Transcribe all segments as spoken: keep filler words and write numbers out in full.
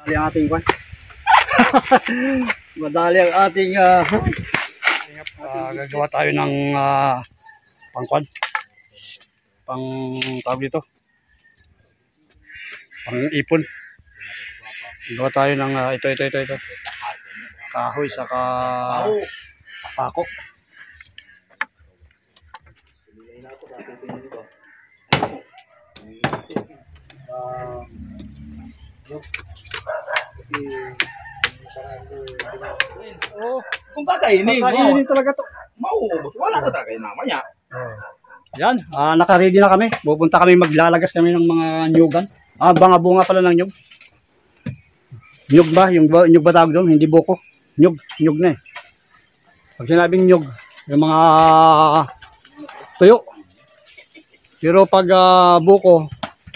Madali ang ating kwan. Madali ang ating uh, uh, gagawa tayo ng uh, pangkwan. Pang tawag dito. Pang ipon. Gagawa tayo ng uh, ito, ito, ito, ito. Kahoy saka pako. Uh, oh, kung kakainin mo, kakainin talaga to. mauubos. Wala ka talaga yung namanya. Oh. Yan, ah, naka-ready na kami. Pupunta kami, maglalagas kami ng mga nyugan. Ah, banga-bunga pala ng nyug. Nyug ba? Yung ba, nyug ba tawag doon? Hindi buko. Nyug, nyug na eh. Pag sinabing nyug, yung mga tuyo. Pero pag uh, buko,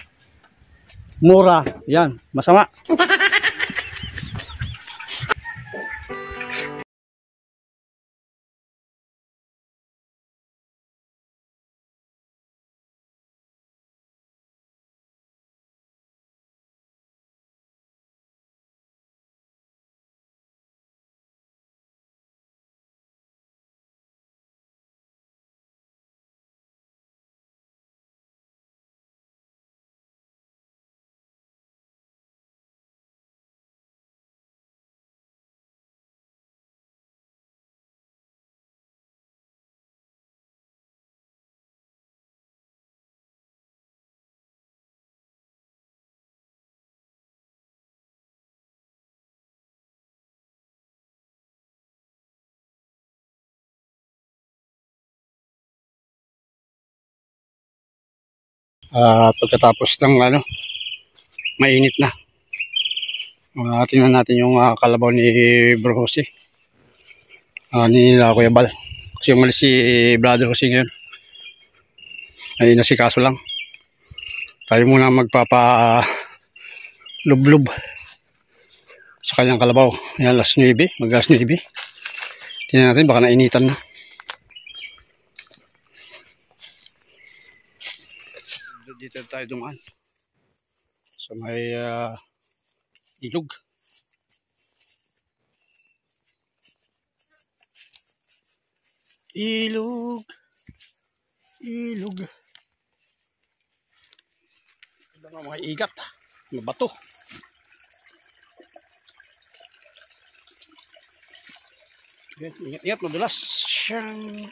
mura. Yan, masama. At uh, pagkatapos ng ano, mainit na. Uh, tingnan natin yung uh, kalabaw ni Bro Jose. Uh, ni Kuya Bal. Kasi umalis si Brother Jose ngayon. Ay nasikaso lang. Tayo muna magpapa uh, lub-lub sa kanyang kalabaw. Yan, alas nuwebe. Mag alas nuwebe. Tingnan natin, baka nainitan na. Dito tayo dumaan sa may uh, ilog. Ilog. Ilog. Ito nga mga igat. Mga bato. Ingat-ingat, madulas. Siyang...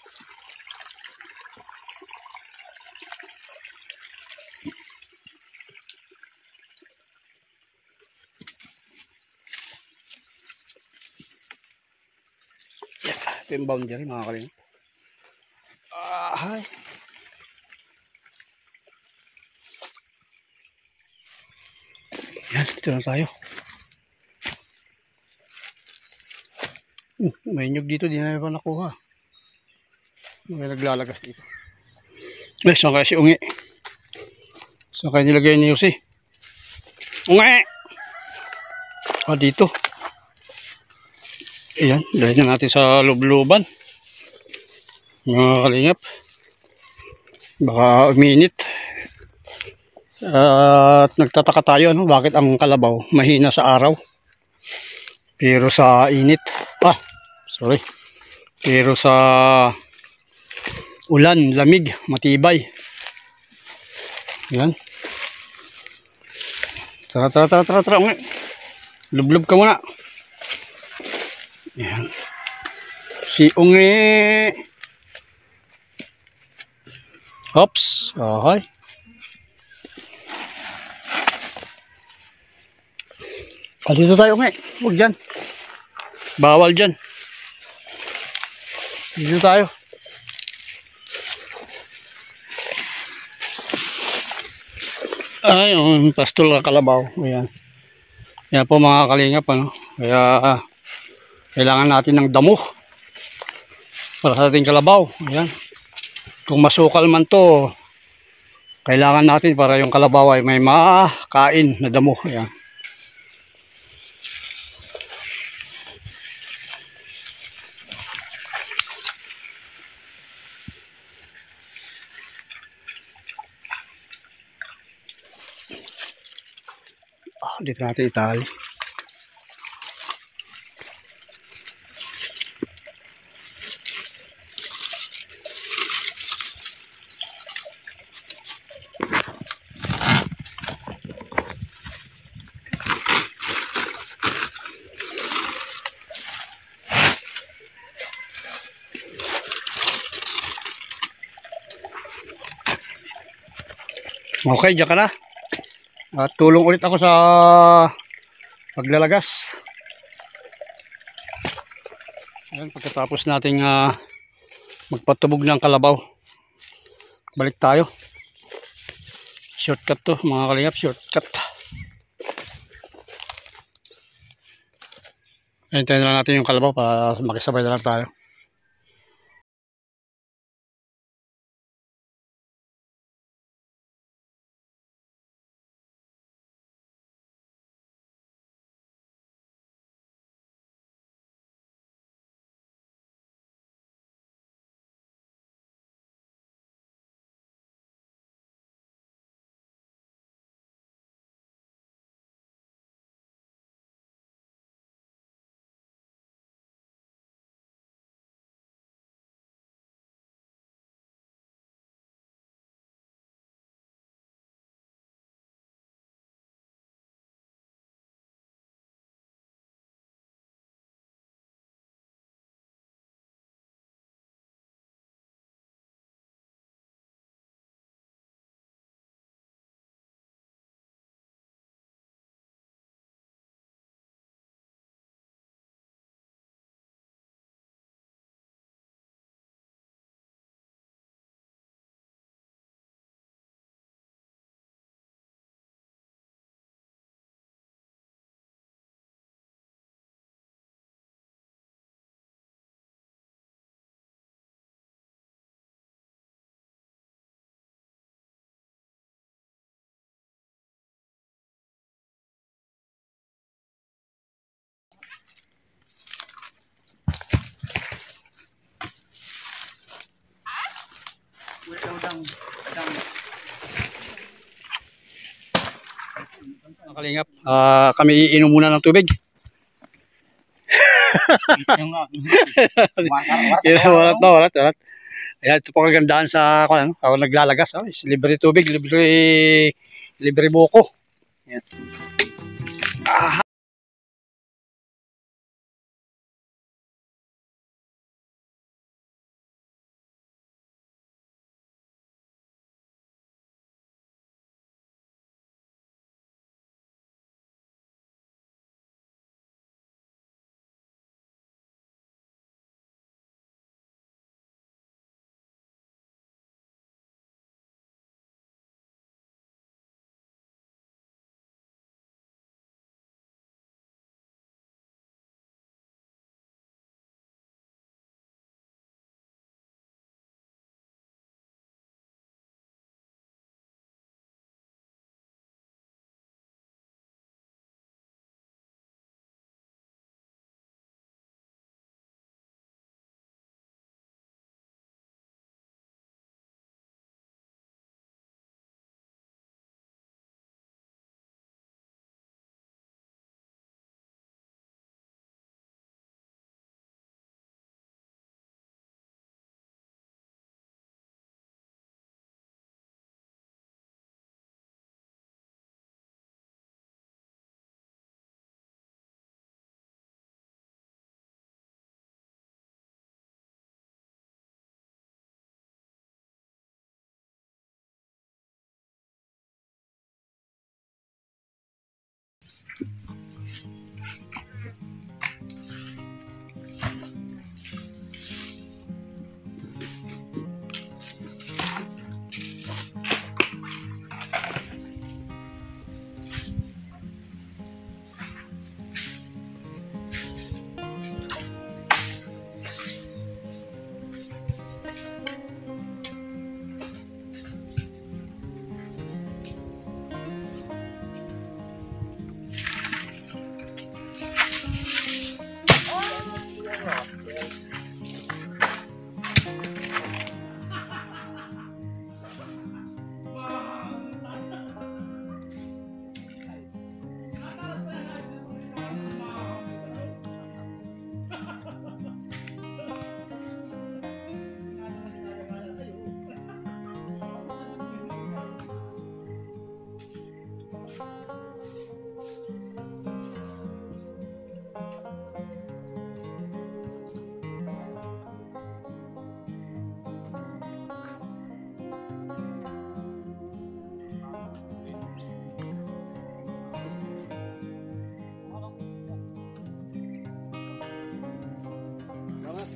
Ito yung boundary mga kalingap. Ah, hi. Yan, dito na tayo. Hmm, may nyug dito, di na pa nakuha. May naglalagas dito. Eh, saan kaya si Ungi? Saan kaya nilagay ni Jose? Ungi! Ah, dito. Ayan, dahil na natin sa lubluban. Mga kalingap. Baka uminit. At nagtataka tayo, ano, bakit ang kalabaw mahina sa araw. Pero sa init. Ah, sorry. Pero sa ulan, lamig, matibay. Ayan. Tara, tara, tara, tara, tara. Lublub ka muna. Ayan. Si Ungi. Oops. Okay. Ah, dito tayo, Ungi. Huwag dyan. Bawal dyan. Dito tayo. Ay, yung pastol ka kalabaw. Ayan. Yan po mga kalingap, ano. Kaya... Ah, kailangan natin ng damo para sa ating kalabaw. Ayan. Kung masukal man to, kailangan natin para yung kalabaw ay may makain na damo. Ayan. Dito natin itali. Okay, diyan ka na. At tulong ulit ako sa paglalagas. Ayan, pagkatapos nating uh, magpatubog ng kalabaw, balik tayo. Shortcut to mga kalingap, shortcut. Hintayin na lang natin yung kalabaw para makisabay na lang tayo. Mga kalingap, uh, kami iinom muna ng tubig. Walat ba, walat, walat. Ayan, ito po kagandahan sa ako, ano, ako naglalagas. Oh, libre tubig, libre, libre buko. Ayan. Ah.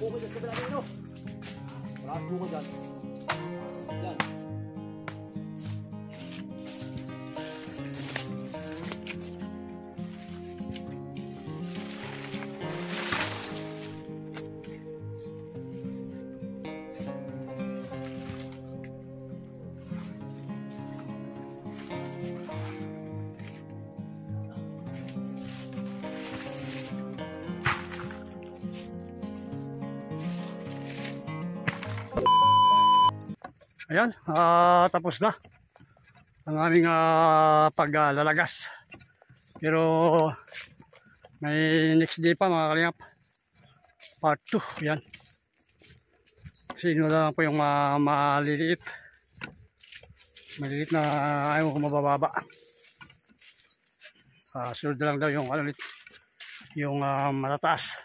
bukod dyan sa kabila nyo. Wala ang bukod dyan. Yan. Ayan, ah, tapos na ang aming ah, paglalagas. Pero may next day pa mga kalingap. Part two, yan. Kasi ino lang po yung ma maliliit. Maliliit na ayaw ko mabababa. Ah, sunod na lang daw yung ano, yung ah, matataas.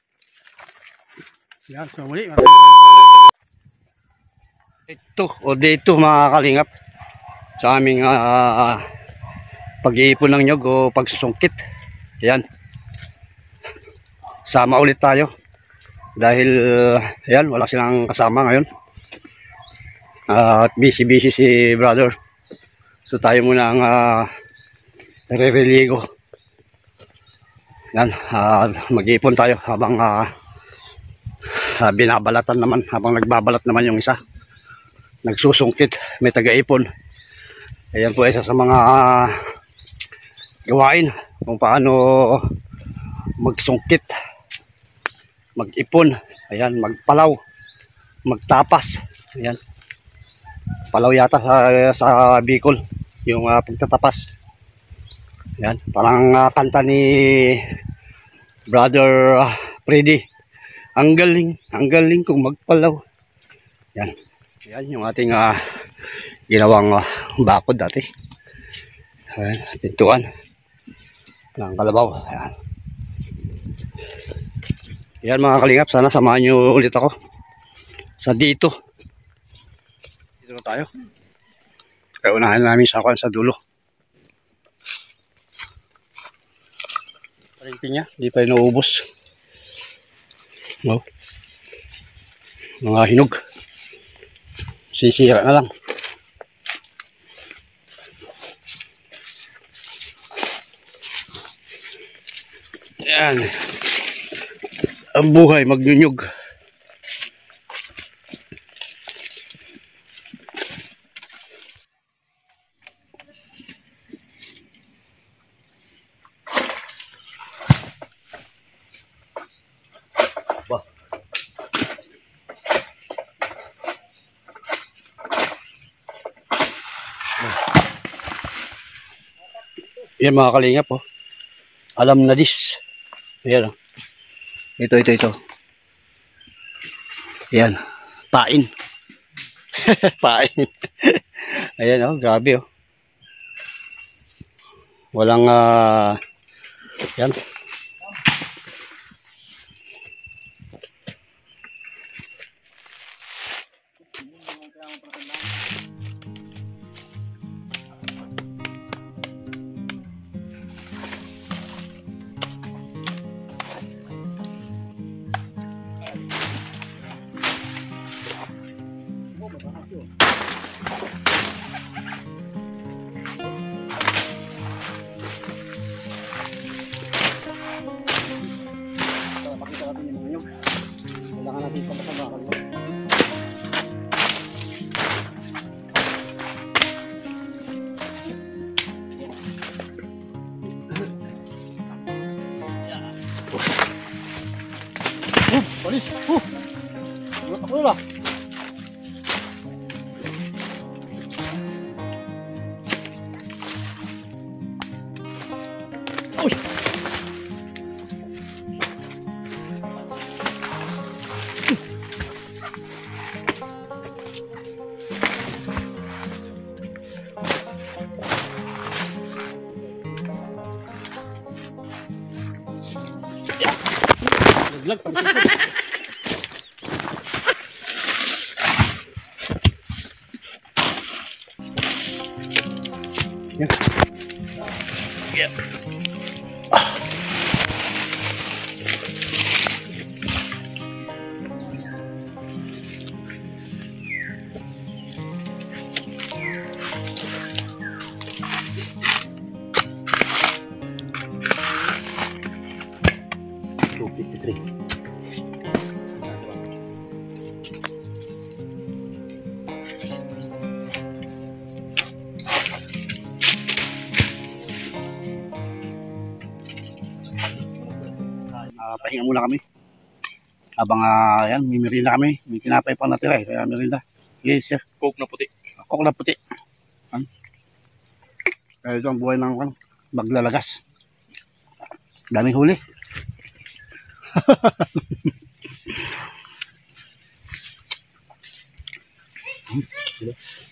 Yan, so muli. Maraming salamat. Ito, o dito mga kalingap sa aming uh, pag-iipon ng nyog o pagsusungkit. Ayan. Sama ulit tayo. Dahil, uh, ayan, wala silang kasama ngayon. Uh, at busy-busy si brother. So tayo muna ang uh, re-religo. Ayan, uh, mag-iipon tayo habang uh, uh, binabalatan naman, habang nagbabalat naman yung isa. Nagsusungkit, may taga-ipon. Ayan po isa sa mga uh, gawain kung paano magsungkit, mag-ipon, ayan, magpalaw, magtapas. Ayan. Palaw yata sa, sa Bicol yung uh, pagtatapas. Ayan, parang uh, kanta ni Brother uh, Freddy. Ang galing, ang galing kung magpalaw. Ayan. Yan yung ating uh, ginawang uh, bakod dati. Ayan, pintuan ng kalabaw. Ayan. Yan mga kalingap, sana samahan nyo ulit ako sa dito. Dito na tayo. Kaya unahan namin sa kwan sa dulo. Parinting niya, di pa inuubos. Oh. Mga hinog. Sisira na lang. Yan. Ang buhay magnyunyog. Wah. Yan mga kalingap, oh. Alam na dis. Ayan, oh. Ito, ito, ito. Ayan. Pain. Pain. Ayan, oh. Grabe, oh. Walang, ah, uh, yan. Kailangan natin pagkasabakan mo. Uh, polis! Uh! Ulat ako nila! Uy! Naglag pag ito. Yan. Yan. Ah. two fifty-three. Uh, pahinga muna kami. Habang uh, yan, may merinda kami. May tinapay pang natira eh. Kaya merinda. Yes, sir. Coke na puti. Coke na puti. Ano? Kaya ito ang buhay ng ano, maglalagas. Daming huli. hmm.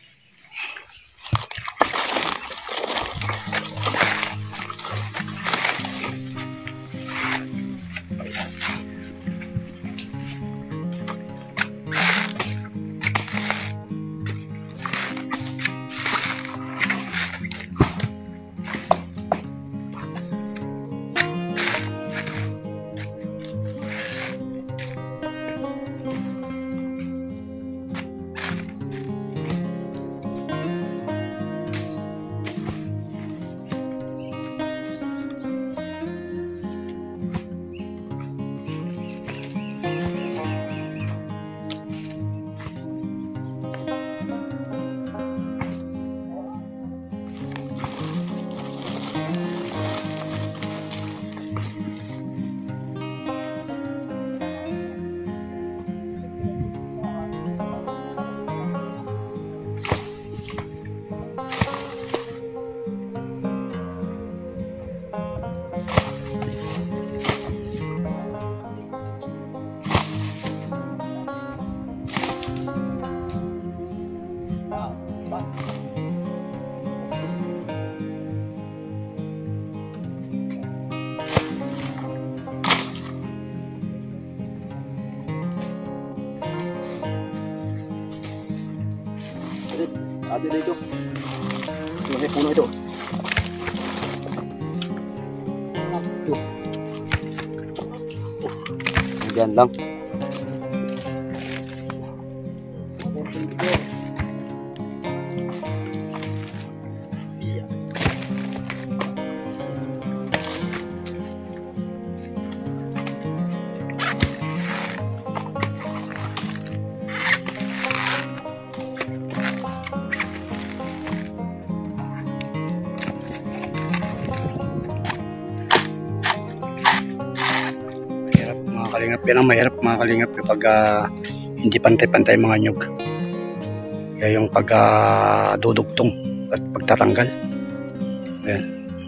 Ate dito. May puno ito. Diyan lang. Kalingap yan ang mahirap mga kalingap kapag uh, hindi pantay-pantay mga nyug. Kaya yung pag uh, dudugtong at pagtatanggal. Ayan.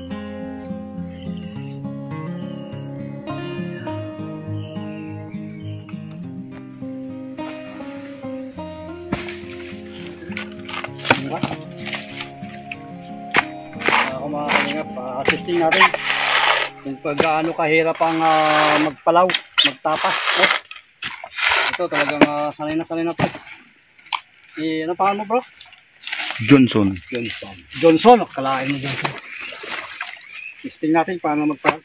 Ako mga kalingap, uh, assisting natin kung pag gaano kahirap ang uh, magpalaw, magtapas. Oh. Ito talagang uh, sanay na sanay na po. Eh, ano pangalan mo bro? Johnson. Johnson. Johnson, oh, kalain mo Johnson. Testing natin paano magpalaw.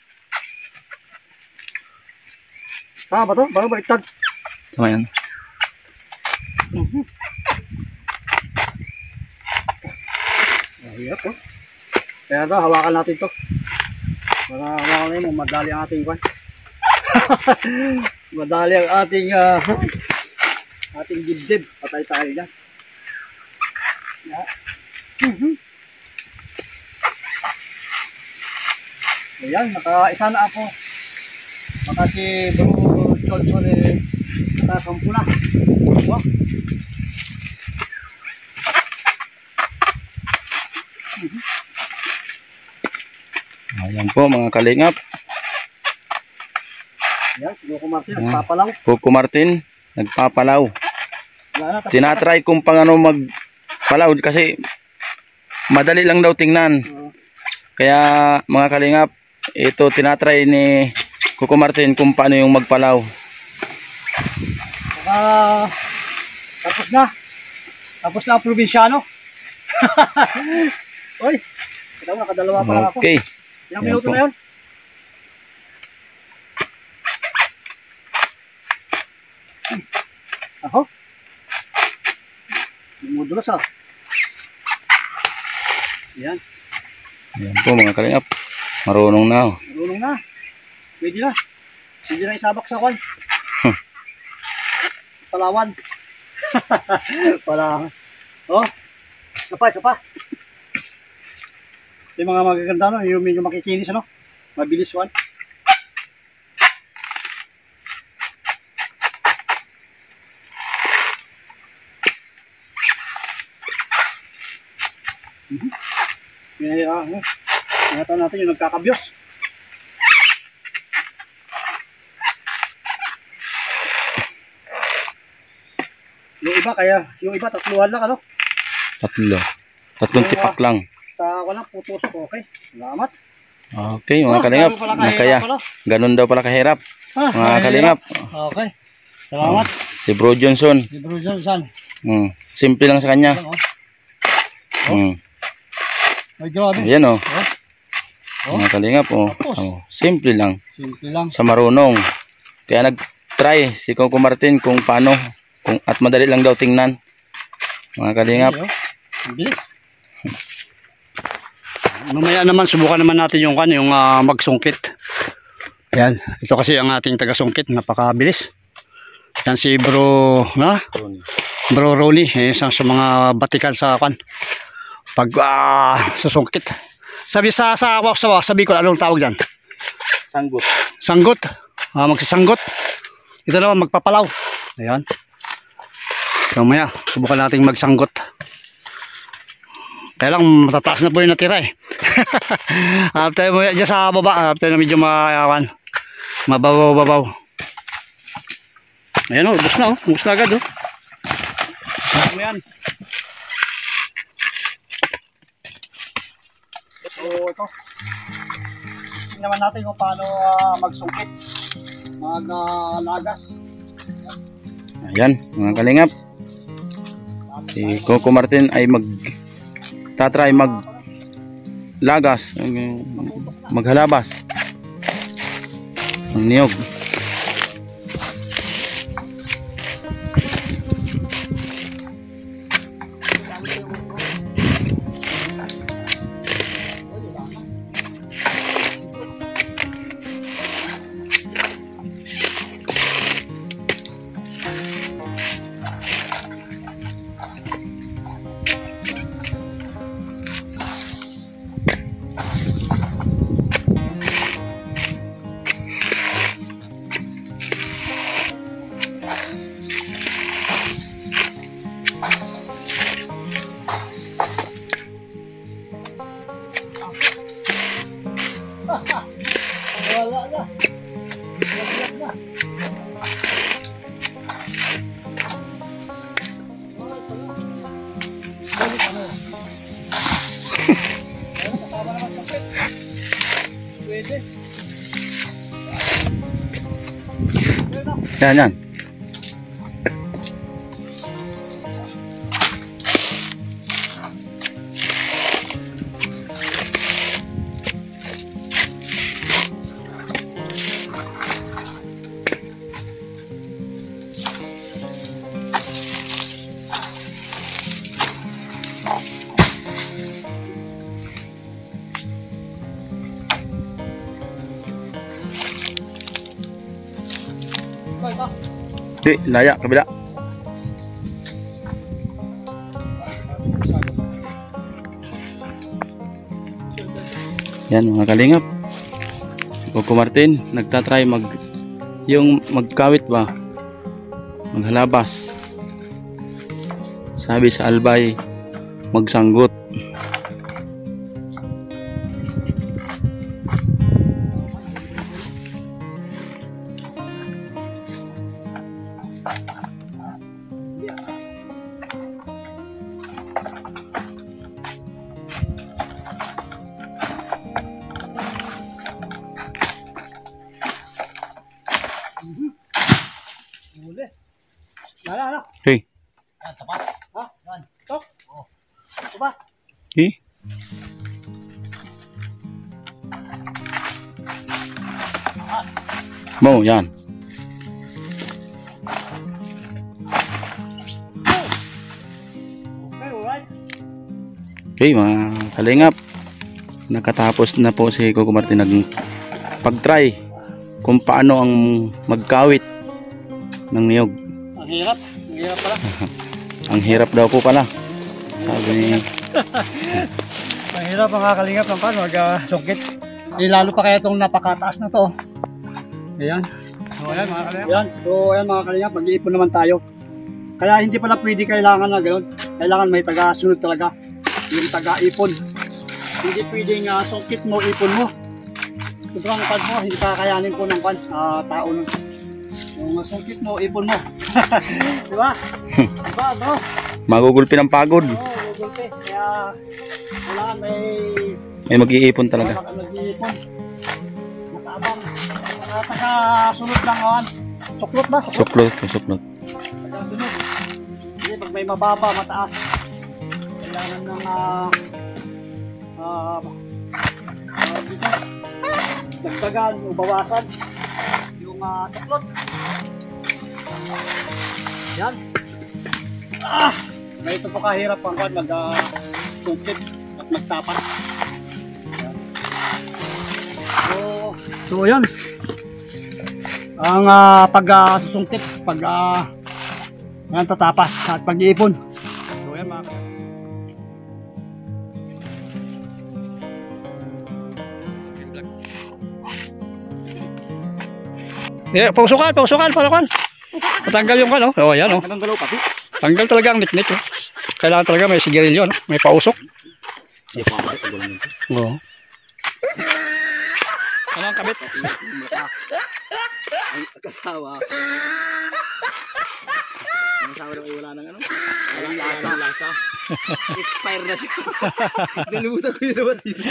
Tama ba to? Bago baliktad? Tama yan. Uh-huh. Mahirap oh. Kaya ito, hawakan natin to. Para hawakan mo, madali ang ating kwan. Madali ang ating uh, ating dibdib. Patay tayo dyan. Yeah. Uh-huh. Ayan, naka-isa na ako. Baka si Bro Johnson eh, nakasampu na. Wow. Uh-huh. Ayan po mga kalingap. Ayan, si Coco Martin, nagpapalaw. Coco Martin, nagpapalaw. Na, tinatry kung pang ano magpalaw kasi madali lang daw tingnan. uh, Kaya mga kalingap, ito tinatry ni Coco Martin kung paano yung magpalaw. Uh, tapos na. Tapos na ang probinsyano. Uy, ito nakadalawa pa lang ako. Okay. Ilang minuto na yun? Ako? Lumudulas ah. Yan. Ayan po mga kalingap. Marunong na. Oh. Marunong na. Pwede na. Hindi na isabak sa kwan. Palawan. Pala. Oh. Isa pa, isa pa. Yung mga magaganda, no? Yung medyo makikinis, ano? Mabilis one. Mm-hmm. Pinahira, ano? Ingatan natin yung nagkakabyos. Yung iba, kaya, yung iba, tatluhan lang, ano? Tatlo. Tatlong tipak lang. Sa walang putusok, okay. Salamat. Okay, mga kalingap. ganun pala Na kahirap kaya, pala. ganun daw pala kahirap. Ah, Mga kahirap. kalingap. Okay. Salamat. Si Bro Johnson. Si Bro Johnson. Hmm. Simple lang sa kanya. Ayan, oh. Hmm. Ay, grabe. Ayan o. Oh. Oh. Mga kalingap o. Tapos. Oh. Simple lang. Simple lang. Sa marunong. Kaya nag-try si Coco Martin kung paano. Kung, at madali lang daw tingnan. Mga kalingap. Ay, oh. Ang bilis. Mamaya naman, subukan naman natin yung, kan, yung uh, magsungkit. Yan. Ito kasi ang ating taga-sungkit. Napakabilis. Yan si Bro, na? Bro Ronnie. Eh, isang sa mga batikan sa kan. Pag uh, susungkit. Sabi sa, sa, sa, sabi ko, anong tawag yan? Sanggut. Sanggot. Uh, magsasanggot. Ito naman, magpapalaw. Ayan. Mamaya, subukan natin magsanggot. Kaya lang matataas na po yung natira eh. After mo dyan sa baba, after na medyo makayawan. Mababaw-babaw. Ayan o, ubus na o. Ubus na agad o. Ano yan? So ito. Tingnan naman natin kung paano uh, magsungkit. Mag-lagas. Uh, Ayan, mga kalingap. Si Coco Martin ay mag tatry mag lagas, maghalabas ang niyog. Wala na. Wala na. Pwede. Yan, yan. Di, laya, kabila. Yan mga kalingap. Coco Martin nagtatry mag yung magkawit ba, maghalabas. Sabi sa albay, magsanggot. Huli. Lala, lala. Hey. Yan, tapat. Ha? Yan. Ito. Oh. Ito ba? Eh? Mo, yan. Okay, alright. Okay, mga kalingap. Nakatapos na po si Coco Martin nag pag-try kung paano ang magkawit ng niyog. Ang hirap. Ang hirap pala. Ang hirap daw po pala. Sabi ni Ang hirap mga kalingap ng pan, mag-sungkit. Eh, lalo pa kaya itong napakataas na to. Ayan. So ayan mga kalingap. Ayan. So ayan mga kalingap, mag-iipon naman tayo. Kaya hindi pala pwede kailangan na gano'n. Kailangan may taga-sunod talaga. Yung taga-ipon. Hindi pwedeng uh, sungkit mo, ipon mo. Sobrang pan mo, hindi kakayanin po ng pan, uh, tao nun. Yung sungkit mo, ipon mo. Diba? Diba bro? magugulpi ng pagod. Oo, gugulpi. Kaya kailangan may May mag-iipon talaga. mag-iipon. Mataabang. At nakasunod lang kawan. Suklot ba? Suklot, suklot. Nakasunod. Hindi, pag may mababa, mataas. Kailangan ng ah ah ah, dito. Dagdagan o bawasan yung uh, suklot. Yan. Ah! May ito po kahirap pang kan mag uh, sungkit at magtapat. So, so yan. Ang uh, pag uh, susungkit, pag uh, yan tatapas at pag-iipon. So yan mga Yeah, pausukan, pausukan, para kan. Matanggal yung kan, oh. Oh, yan, oh. Anong galaw pati? Tanggal talaga ang niknik, oh. Kailangan talaga may sigarilyo, no? May pausok. Hindi po ako sa gulang nito. Oo. Ano ang kabit? Ang kasawa. Ang kasawa daw ay wala nang ano? Walang lasa. lasa. Expire na siya. Nalimutan ko yun naman yun.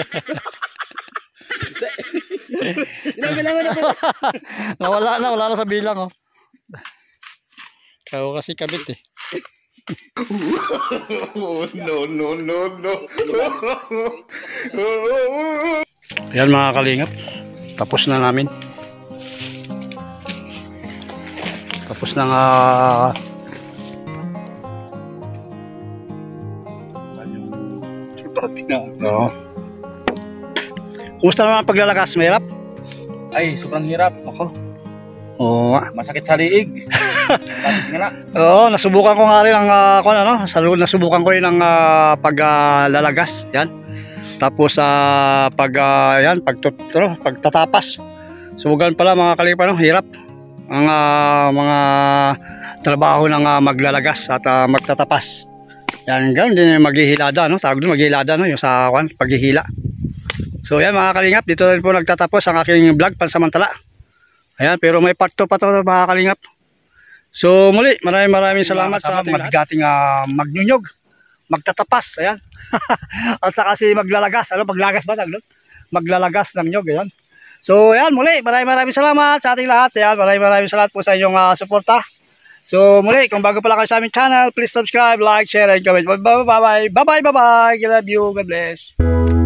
Nabilangan ako. Nawala na, wala na sa bilang, oh. Kaya kasi kabit, eh. Oh, no, no, no, no. Yan mga kalingap. Tapos na namin. Tapos na nga. Oo. Kumusta naman ang paglalagas? Mahirap? Ay, sobrang hirap. Ako, Oo. masakit sa liig. Bakit nga na? Oo, nasubukan ko nga rin ang uh, kung ano, salud nasubukan ko rin ang uh, paglalagas. Yan. Tapos sa uh, pag uh, yan, pag ano, pagtatapas. Subukan pala mga kalipa, no, hirap. Ang uh, mga trabaho ng uh, maglalagas at uh, magtatapas. Yan, ganoon din maghihilada, no? Tawag doon maghihilada, no, yung sa kwan, paghihila. So yan mga kalingap, dito rin po nagtatapos ang aking vlog pansamantala. Ayan, pero may part two pa to mga kalingap. So muli, maraming maraming salamat sa ating mabigating uh, magnyunyog, magtatapas, ayan. At saka si maglalagas, ano, maglalagas ba taglo? Maglalagas ng nyog, ayan. So ayan, muli, maraming maraming salamat sa ating lahat. Ayan, maraming maraming salamat po sa inyong uh, suporta. So muli, kung bago pala kayo sa aming channel, please subscribe, like, share, and comment. Bye bye, bye bye, bye bye, bye bye. I love you, God bless.